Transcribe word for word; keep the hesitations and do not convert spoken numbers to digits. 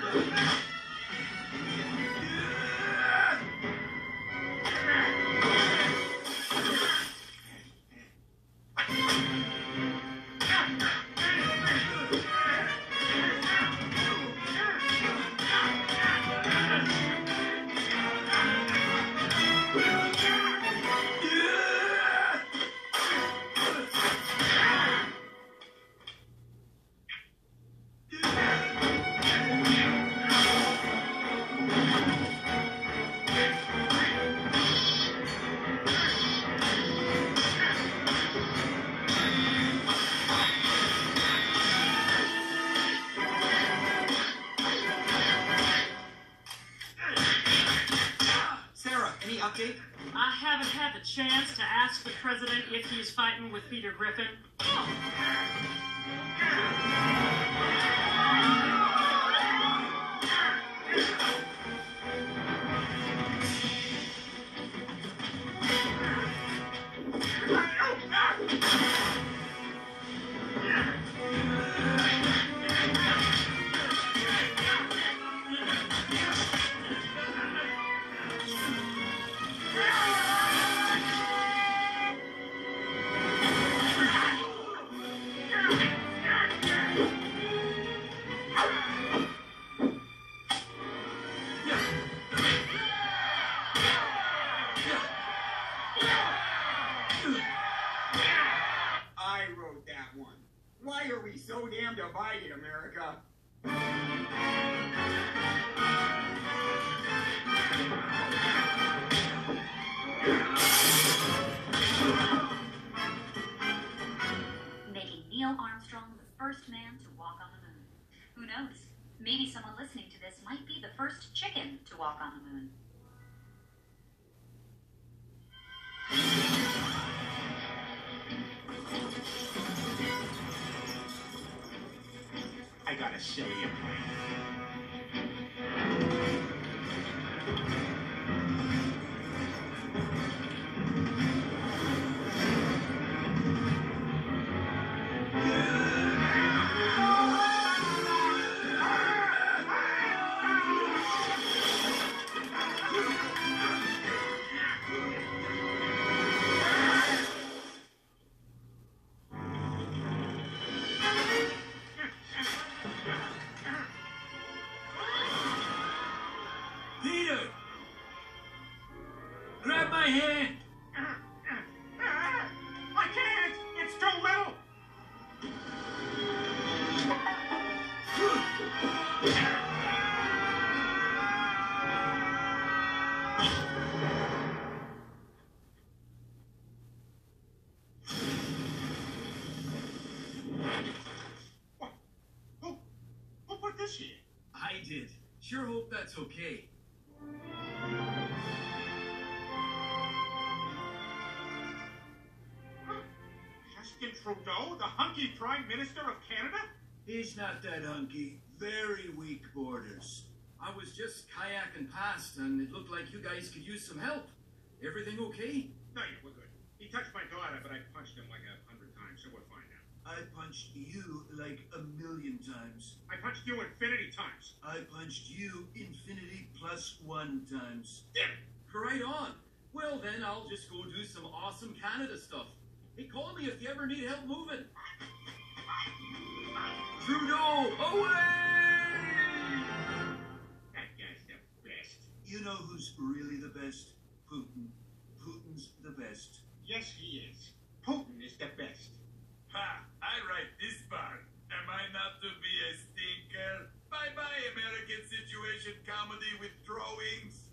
update? I haven't had the chance to ask the president if he's fighting with Peter Griffin. I wrote that one. Why are we so damn divided, America? Making Neil Armstrong the first man to walk on the moon. Who knows? Maybe someone listening to this might be the first chicken to walk on the moon. I gotta show you. Peter! Grab my hand! I can't! It's too little! What? Who? Who put this here? I did. Sure hope that's okay. Justin Trudeau, the hunky Prime Minister of Canada? He's not that hunky. Very weak borders. I was just kayaking past and it looked like you guys could use some help. Everything okay? No, yeah, we're good. He touched my daughter, but I punched him like a hundred times, so we're fine now. I punched you like a million times. I punched you infinity times. I punched you infinity plus one times. Damn it! Right on. Well then, I'll just go do some awesome Canada stuff. Hey, call me if you ever need help moving. Trudeau, away! That guy's the best. You know who's really the best? Putin. Putin's the best. Yes, he is. Putin is the best. Ha! I write this part. Am I not to be a stinker? Bye-bye, American situation comedy with drawings.